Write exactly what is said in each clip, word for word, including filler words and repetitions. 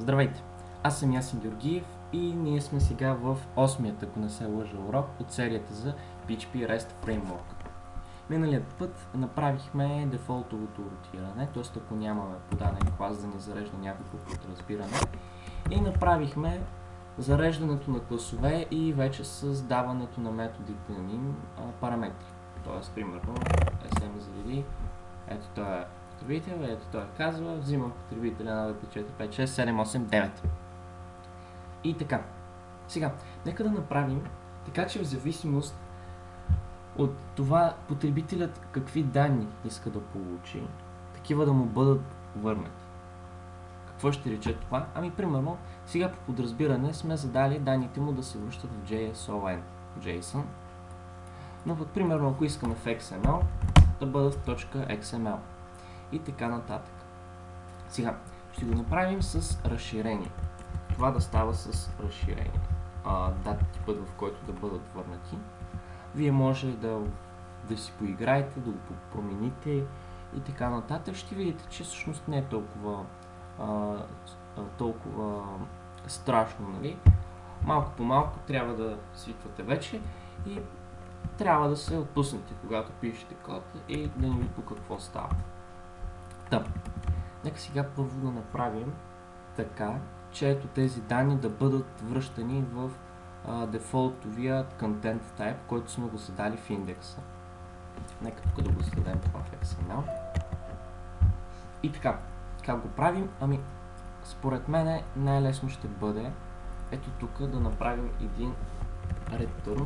Здравейте! Аз съм Ясен Георгиев и ние сме сега в осмият, ако не се лъжа, урок от серията за пи ейч пи REST Framework. Миналият път направихме дефолтовото ротиране, т.е. ако нямаме подаден клас да ни зарежда някакво подразбиране, и направихме зареждането на класове и вече създаването на методите на ним параметри. Т.е. примерно sm зареди, ето това е потребител, ето той казва, взимам потребителя на две четири пет шест седем осем девет. И така. Сега, нека да направим така, че в зависимост от това потребителят какви данни иска да получи, такива да му бъдат върнати. Какво ще рече това? Ами, примерно, сега по подразбиране сме задали данните му да се връщат в JSON, JSON. Но, примерно, ако искаме в икс ем ел, да бъдат в .xml. И така нататък. Сега, ще го направим с разширение. Това да става с разширение. А, дата типът, в който да бъдат върнати. Вие може да, да си поиграете, да го промените и така нататък. Ще видите, че всъщност не е толкова, а, толкова страшно, нали? Малко по малко трябва да свиквате вече и трябва да се отпуснете, когато пишете код и да не ви по какво става. Да. Нека сега първо да направим така, че ето тези данни да бъдат връщани в а, дефолтовия content type, който сме го задали в индекса. Нека тук да го зададем това в икс ем ел. И така, как го правим? Ами, според мен най-лесно ще бъде ето тук да направим един return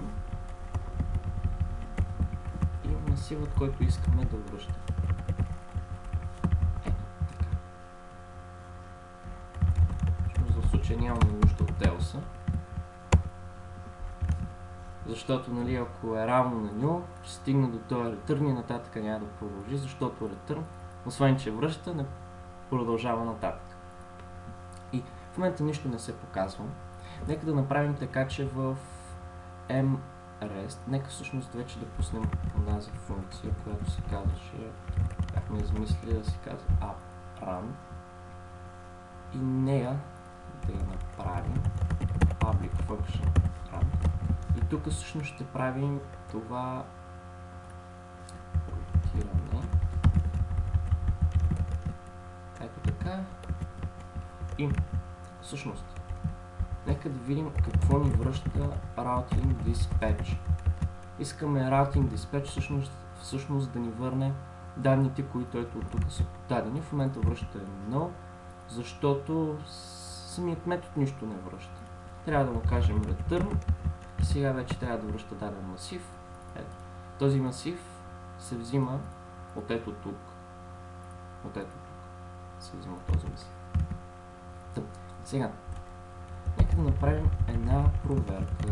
и масивът, който искаме да връщаме. Че нямаме нужда от else, защото, нали, ако е равно на ню, ще стигне до този return и нататък няма да продължи, защото return, освен че връща, не продължава нататък. И в момента нищо не се показва. Нека да направим така, че в mRest, нека всъщност вече да пуснем тази функция, която се казваше, бяхме измислили да се казва upRun и нея да я направим public function run. И тук всъщност ще правим това ротиране. Ето така. И всъщност нека да видим какво ни връща routing dispatch. Искаме routing dispatch всъщност, всъщност да ни върне данните, които ето от тук са подадени. В момента връща едно, защото самият метод нищо не връща. Трябва да му кажем return. Сега вече трябва да връща даден масив. Ето. Този масив се взима от ето тук. От ето тук се взима този масив. Тъп. Сега, нека да направим една проверка.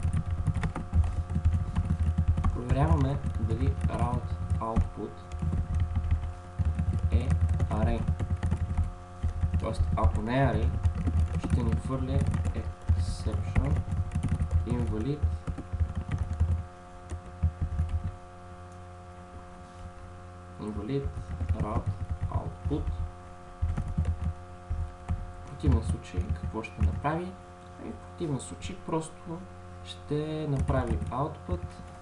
Проверяваме дали route output е array. Тоест, ако не е array, ще ни хвърля exception invalid invalid route output. В противен случай какво ще направи? И в противен случай просто ще направи output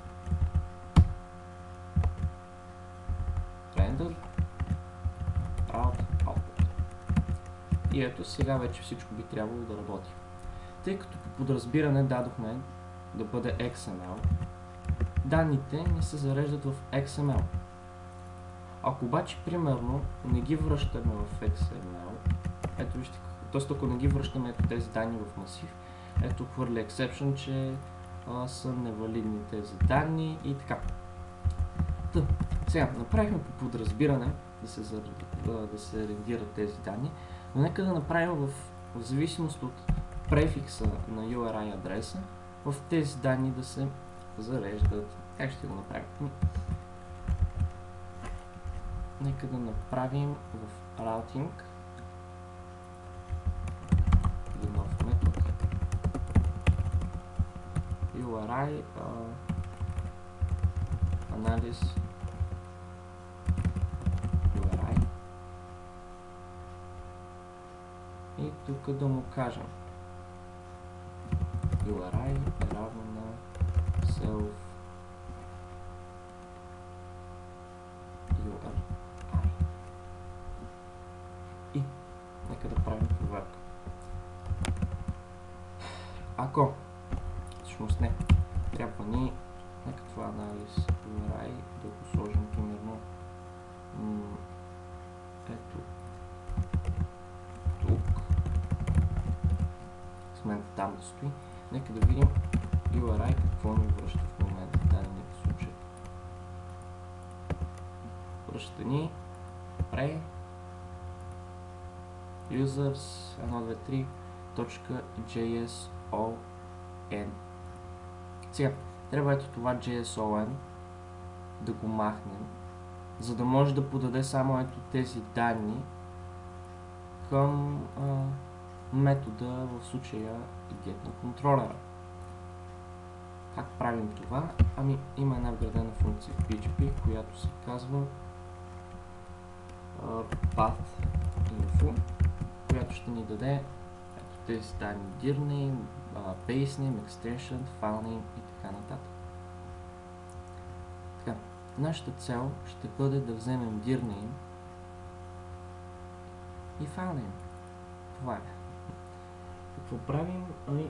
render route output. И ето сега вече всичко би трябвало да работи. Тъй като по подразбиране дадохме да бъде икс ем ел, данните ни се зареждат в икс ем ел. Ако обаче, примерно, не ги връщаме в икс ем ел, ето вижте, т.е. ако не ги връщаме ето тези данни в масив, ето хвърля exception, че а, са невалидни тези данни и така. Та, сега, направихме по подразбиране да се, зар... да, да се рендират тези данни, но нека да направим в, в зависимост от префикса на ю ар ай адреса, в тези данни да се зареждат. Как ще го направим? Нека да направим в routing един нов метод ю ар ай анализ ю ар ай и тук да му кажем ю ар ай е равно на self ю ар ай. И нека да правим проверка. Ако всъщност не, трябва ни нека това анализ ю ар ай да го сложим примерно ето тук. С момента там да стои. Нека да видим ю ар ай какво ни връща в момента в дадения случай. Връща ни pre users едно две три точка джей ес о ен. Сега, трябва ето това джей ес о ен да го махнем, за да може да подаде само ето тези данни към а, метода, в случая get на контролера. Как правим това? Ами има една вградена функция в пи ейч пи, която се казва uh, path info, която ще ни даде ето тези данни dir name, uh, base name, extension, file name и така нататък. Така, нашата цел ще бъде да вземем dir name и file name. Това е. Какво правим? Ами,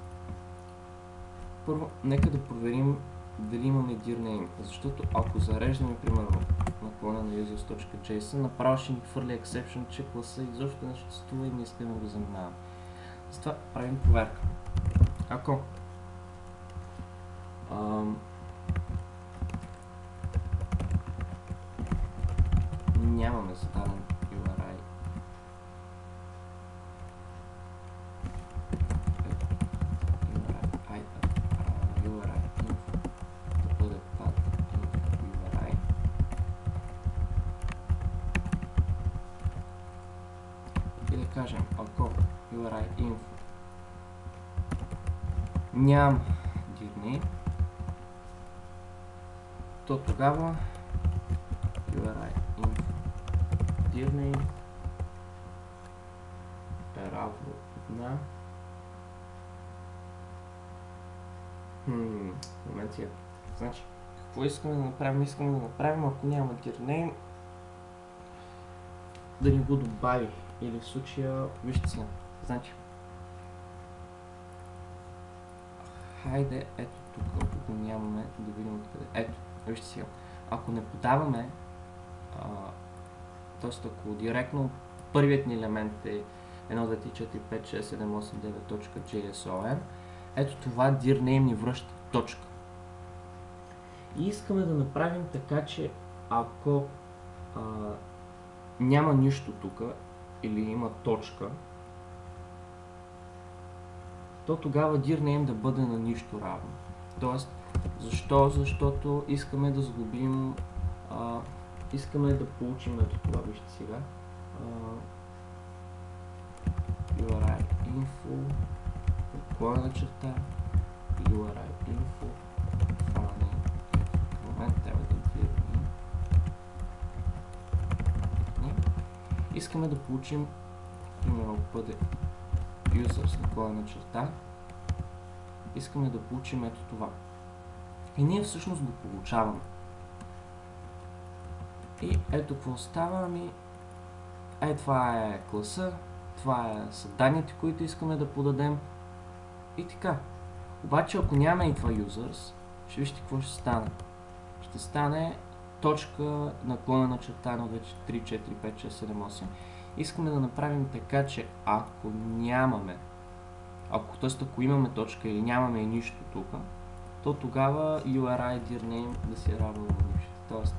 първо, нека да проверим дали имаме dir name, защото ако зареждаме примерно наклона на users.json, направо ще ни хвърли exception, че класа изобщо не съществува и не искаме да го занимаваме. Затова правим проверка. Ако ам, нямаме зададен ю ар ай, ю ар ай info да бъде path info ю ар ай, и да кажем, ако ю ар ай info няма dir name, то тогава ю ар ай info dir name е равно на хм, момент сега. Значи, какво искаме да направим? Искаме да направим, ако няма dir name, да ни го добави. Или в случая, вижте сега, значи, хайде, ето тук, ако го нямаме, да видим откъде. Ето, вижте сега, ако не подаваме, т.е. ако директно първият ни елемент е едно две три четири пет шест седем осем девет точка джей ес о ен, ето това dir name ни връща точка. И искаме да направим така, че ако а, няма нищо тук, или има точка, то тогава dir name да бъде на нищо равно. Тоест, защо? Защото искаме да сглобим, а, искаме да получим ето това, вижте сега, ю ар ай info, наклонена черта, ю ар ай info, file name, в момента трябва да видим. Искаме да получим, примерно, бъде users наклонена черта, искаме да получим ето това. И ние всъщност го получаваме. И ето какво става, ами, е това е класа, това е са данните, които искаме да подадем и така. Обаче ако няма и това users, ще вижте какво ще стане. Ще стане точка наклонена черта едно две три четири пет шест седем осем. Искаме да направим така, че ако нямаме, ако, т.е. ако имаме точка или нямаме нищо тук, то тогава ю ар ай dir name да си е равно на нищо. Тоест,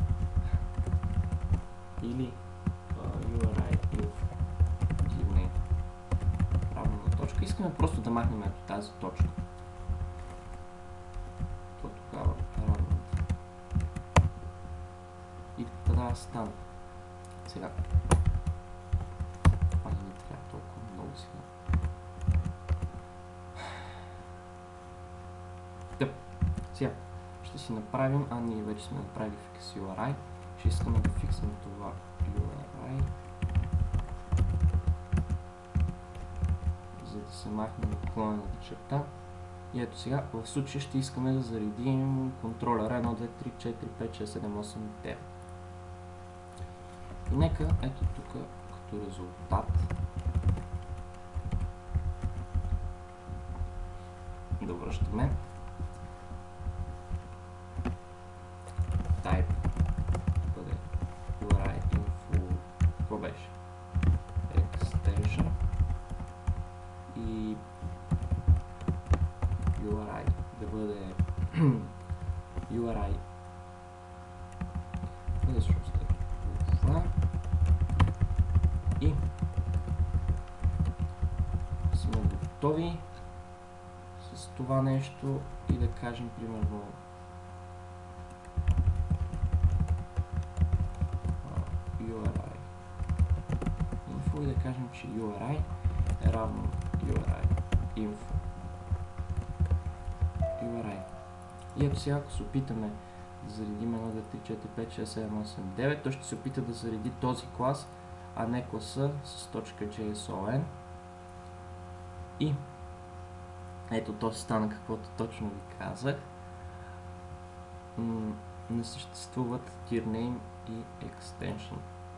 или uh, ю ар ай info dir name равно на точка. Искаме просто да махнем ето тази точка. То тогава е равно на това. И тогава стана. Сега. А не ми трябва толкова много сега. Тъп. Сега. Ще си направим, а ние вече сме направили fix ю ар ай. Ще искаме да фиксим това ю ар ай. да се махне наклонената черта. И ето сега, в случая ще искаме да заредим контролера едно, две, три, четири, пет, шест, седем, осем, девет. И нека, ето тук, като резултат, да връщаме type, бъде ю ар ай info, какво беше? Extension и ю ар ай да бъде ю ар ай бъде всъщност това и сме готови с това нещо и да кажем примерно ю ар ай info и да кажем, че ю ар ай е равно ю ар ай info ю ар ай. И ето сега, ако се опитаме да заредим едно, две, три, четири, пет, шест, седем, осем, девет, той ще се опита да зареди този клас, а не класа с точка .json. И ето то стана каквото точно ви казах. М- не съществуват dirname и extension.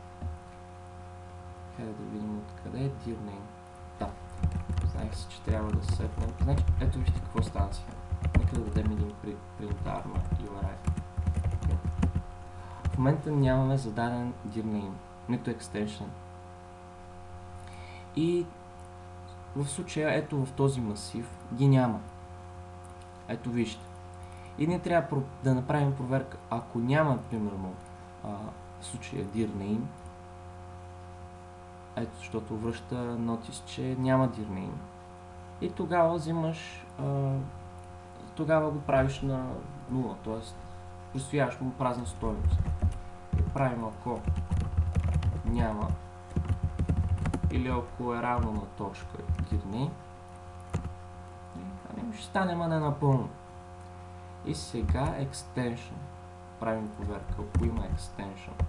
Хайде да видим откъде е dirname. Да, знаех си, че трябва да сетнем. Значи, ето вижте какво стана сега. Нека да дадем един принтар на ю ар ай. В момента нямаме зададен dirname, нито extension. И в случая, ето в този масив, ги няма. Ето вижте. И ние трябва да направим проверка, ако няма, примерно, а, в случая dirname, ето, защото връща нотис, че няма dirname. И тогава взимаш, а, тогава го правиш на нула, т.е. присвояваш му празна стойност. И правим ако няма или ако е равно на точка dirname, ами ще стане ма не напълно. И сега extension. Правим проверка, ако има extension.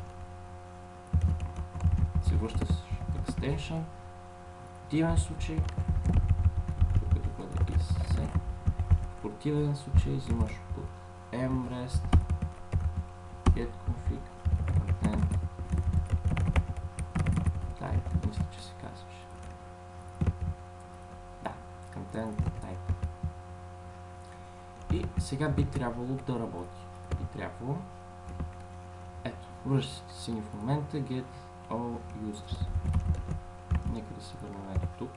Се връща с extension. В противен случай, тук да бъде isC. В противен случай взимаш от mrest getConfig content type, мисля, че се казваше. Да, content type. И сега би трябвало да работи. Би трябвало. Ето, връщате си ни в момента get all users. Нека да се върнем ето тук.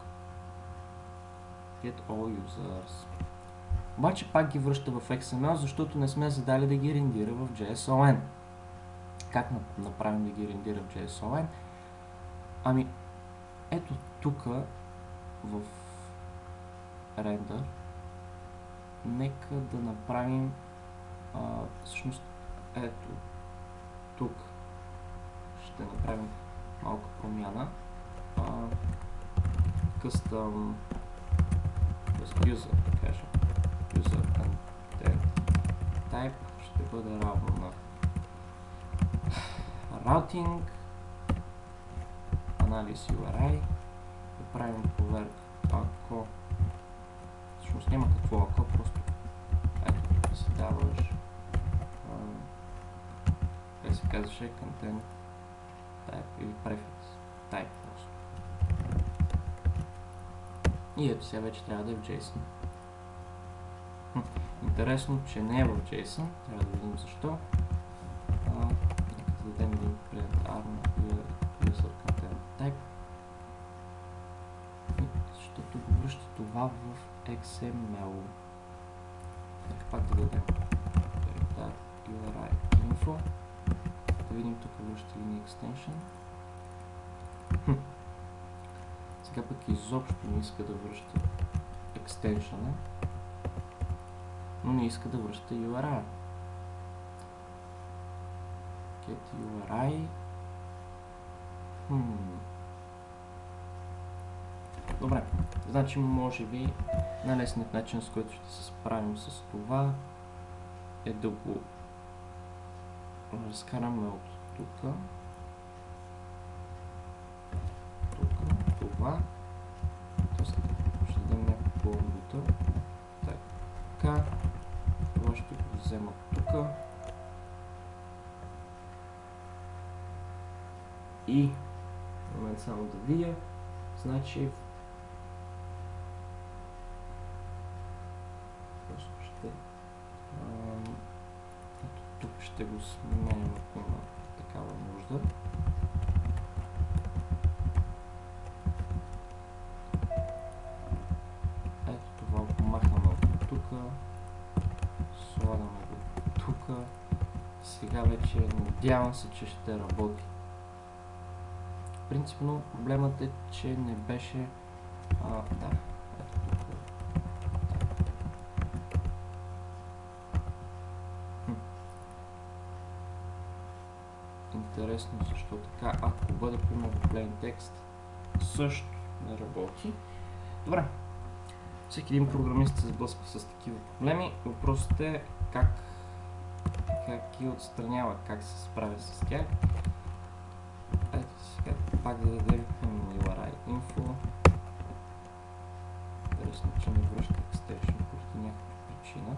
Get all users. Обаче пак ги връща в икс ем ел, защото не сме задали да ги рендира в JSON. Как направим да ги рендира в JSON? Ами, ето тук в render нека да направим а, всъщност ето тук ще направим малка промяна. А, custom user, да кажем, user content type ще бъде равно на routing анализ ю ар ай. Да правим проверка, ако всъщност няма какво ако, просто ето тук си даваш как се казваше content type или prefix type просто. И ето сега вече трябва да е в JSON. Хм, интересно, че не е в JSON, трябва да видим защо. А, нека да дадем един принтар на user content type. Защото го връща това в икс ем ел. Нека пак да дадем принтар ю ар ай info. Да видим тук връща ли ни extension. Хм. Сега пък изобщо не иска да връща extension, но не иска да връща ю ар ай. Get ю ар ай. Хм. Добре, значи може би най-лесният начин, с който ще се справим с това е да го разкараме от тук. Тук, това. И момент само да видя. Значи просто ще ам, ето тук ще го сменим, ако има такава нужда. Ето това го махаме от тук, слагаме го тук. Сега вече надявам се, че ще работи. Принципно проблемът е, че не беше... А, да, ето тук. Хм. Интересно защо така. Ако бъде примерно plain text, също не работи. Добре. Всеки един програмист се сблъсква с такива проблеми. Въпросът е как, как ги отстранява, как се справя с тях. Ето сега пак да дадем ю ар ай info. Интересно, че не връща extension поради някаква причина.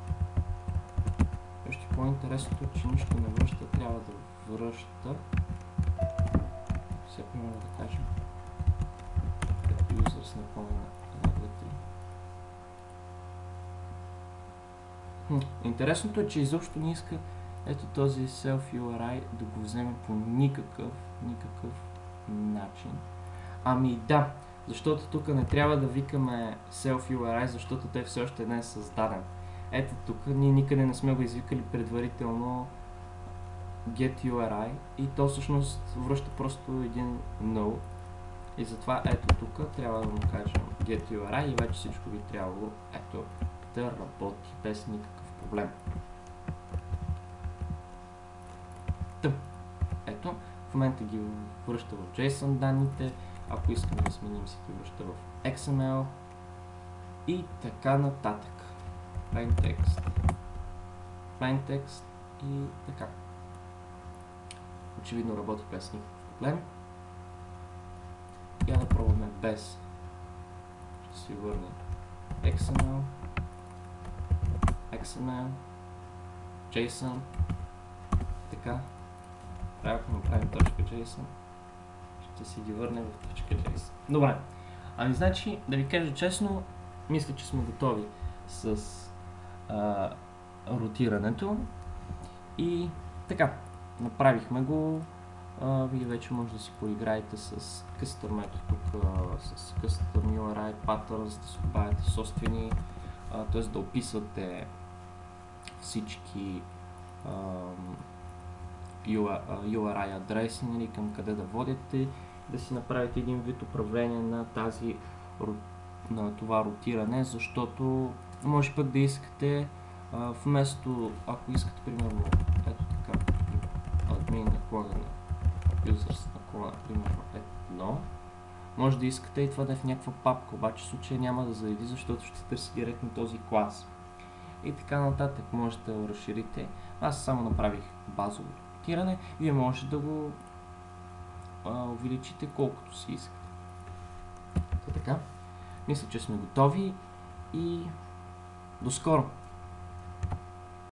Още по-интересното е, че нищо не връща, трябва да връща. Все примерно да кажем като users напълнена една, две, три. Хм. Интересното е, че изобщо не иска ето този self ю ар ай да го вземе по никакъв, никакъв начин. Ами да, защото тук не трябва да викаме self ю ар ай, защото той все още не е създаден. Ето тук ние никъде не сме го извикали предварително get ю ар ай и то всъщност връща просто един null. И затова ето тук трябва да му кажем get ю ар ай и вече всичко би трябвало ето да работи без никакъв проблем. Тъм. Ето, в момента ги връща в JSON данните, ако искаме да сменим си ги връща в икс ем ел и така нататък. Plain text, plain text и така. Очевидно работи без никакъв проблем. Я да пробваме без. Ще си върнем икс ем ел, икс ем ел, JSON, така. Ако направим точка JSON, ще си ги върнем в точка JSON. Добре. Ами значи, да ви кажа честно, мисля, че сме готови с а, ротирането. И така, направихме го. А, вие вече може да си поиграете с custom метод тук, с custom ю ар ай patterns, да си добавяте собствени, т.е. да описвате всички а, ю ар ай адреси, нали, към къде да водите, да си направите един вид управление на тази, на това ротиране, защото може пък да искате а, вместо, ако искате примерно ето така, admin наклона на users наклона, примерно едно, може да искате и това да е в някаква папка, обаче в случая няма да зареди, защото ще търси директно този клас. И така нататък можете да го разширите. Аз само направих базово ротиране, вие можете да го а, увеличите колкото си искате. Та така, мисля, че сме готови и до скоро!